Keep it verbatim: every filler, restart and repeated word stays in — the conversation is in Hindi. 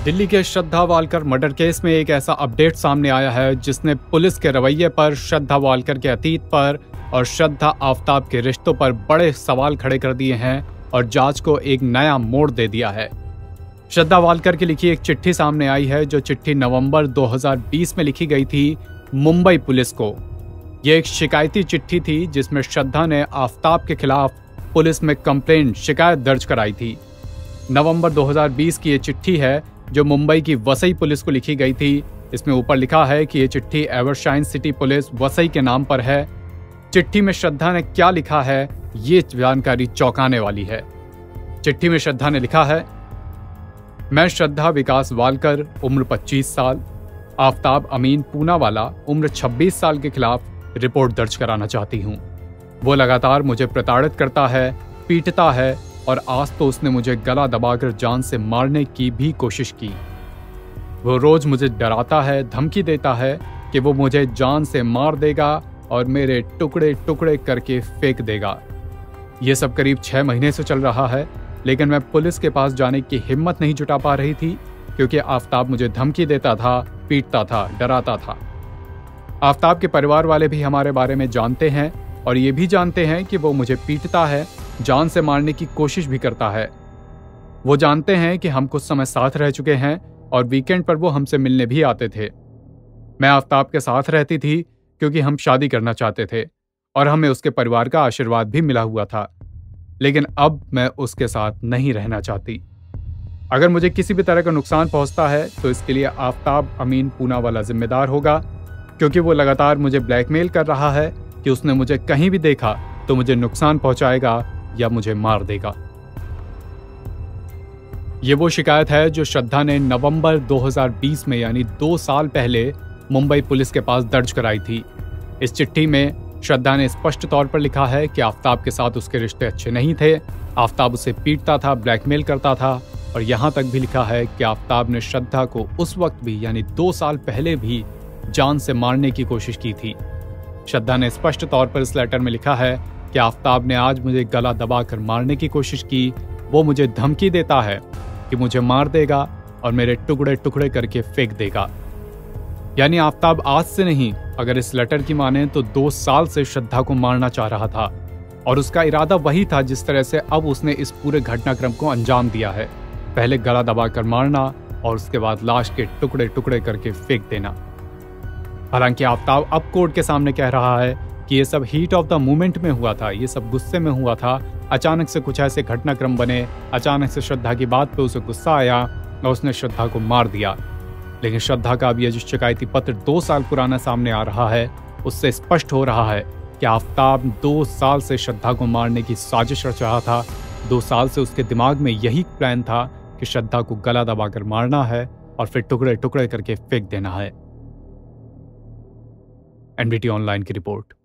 दिल्ली के श्रद्धा वालकर मर्डर केस में एक ऐसा अपडेट सामने आया है जिसने पुलिस के रवैये पर, श्रद्धा वालकर के अतीत पर और श्रद्धा आफताब के रिश्तों पर बड़े सवाल खड़े कर दिए हैं और जांच को एक नया मोड़ दे दिया है। श्रद्धा वालकर की लिखी एक चिट्ठी सामने आई है, जो चिट्ठी नवंबर दो हज़ार बीस में लिखी गई थी मुंबई पुलिस को। यह एक शिकायती चिट्ठी थी जिसमें श्रद्धा ने आफताब के खिलाफ पुलिस में कंप्लेंट शिकायत दर्ज कराई थी। नवंबर दो हज़ार बीस की ये चिट्ठी है जो मुंबई की वसई पुलिस को लिखी गई थी। इसमें ऊपर लिखा है कि ये चिट्ठी एवरशाइन सिटी पुलिस वसई के नाम पर है। चिट्ठी में श्रद्धा ने क्या लिखा है, ये जानकारी चौंकाने वाली है। चिट्ठी में श्रद्धा ने लिखा है, मैं श्रद्धा विकास वालकर, उम्र पच्चीस साल, आफताब अमीन पूनावाला, उम्र छब्बीस साल के खिलाफ रिपोर्ट दर्ज कराना चाहती हूँ। वो लगातार मुझे प्रताड़ित करता है, पीटता है और आज तो उसने मुझे गला दबाकर जान से मारने की भी कोशिश की। वो रोज मुझे डराता है, धमकी देता है कि वो मुझे जान से मार देगा और मेरे टुकड़े टुकड़े करके फेंक देगा। ये सब करीब छह महीने से चल रहा है, लेकिन मैं पुलिस के पास जाने की हिम्मत नहीं जुटा पा रही थी क्योंकि आफताब मुझे धमकी देता था, पीटता था, डराता था। आफताब के परिवार वाले भी हमारे बारे में जानते हैं और ये भी जानते हैं कि वो मुझे पीटता है, जान से मारने की कोशिश भी करता है। वो जानते हैं कि हम कुछ समय साथ रह चुके हैं और वीकेंड पर वो हमसे मिलने भी आते थे। मैं आफताब के साथ रहती थी क्योंकि हम शादी करना चाहते थे और हमें उसके परिवार का आशीर्वाद भी मिला हुआ था, लेकिन अब मैं उसके साथ नहीं रहना चाहती। अगर मुझे किसी भी तरह का नुकसान पहुंचता है तो इसके लिए आफताब अमीन पूनावाला जिम्मेदार होगा, क्योंकि वो लगातार मुझे ब्लैकमेल कर रहा है कि उसने मुझे कहीं भी देखा तो मुझे नुकसान पहुंचाएगा या मुझे मार देगा। ये वो शिकायत है जो श्रद्धा ने नवंबर दो हज़ार बीस में, यानी दो साल पहले, मुंबई पुलिस के पास दर्ज कराई थी। इस चिट्ठी में श्रद्धा ने स्पष्ट तौर पर लिखा है कि आफताब के साथ उसके रिश्ते अच्छे नहीं थे। आफताब उसे पीटता था, ब्लैकमेल करता था और यहां तक भी लिखा है कि आफताब ने श्रद्धा को उस वक्त भी, यानी दो साल पहले भी, जान से मारने की कोशिश की थी। श्रद्धा ने स्पष्ट तौर पर इस लेटर में लिखा है कि आफताब ने आज मुझे गला दबाकर मारने की कोशिश की। वो मुझे धमकी देता है कि मुझे मार देगा और मेरे टुकड़े टुकड़े करके फेंक देगा। यानी आफताब आज से नहीं, अगर इस लेटर की माने तो दो साल से श्रद्धा को मारना चाह रहा था और उसका इरादा वही था जिस तरह से अब उसने इस पूरे घटनाक्रम को अंजाम दिया है। पहले गला दबाकर मारना और उसके बाद लाश के टुकड़े टुकड़े करके फेंक देना। हालांकि आफताब अब कोर्ट के सामने कह रहा है कि ये सब हीट ऑफ द मोमेंट में हुआ था, ये सब गुस्से में हुआ था। अचानक से कुछ ऐसे घटनाक्रम बने, अचानक से श्रद्धा की बात पे उसे गुस्सा आया और उसने श्रद्धा को मार दिया। लेकिन श्रद्धा का अब यह जो शिकायती पत्र दो साल पुराना सामने आ रहा है, उससे स्पष्ट हो रहा है कि आफताब दो साल से श्रद्धा को मारने की साजिश रच रहा था। दो साल से उसके दिमाग में यही प्लान था कि श्रद्धा को गला दबाकर मारना है और फिर टुकड़े टुकड़े करके फेंक देना है। एनबीटी ऑनलाइन की रिपोर्ट।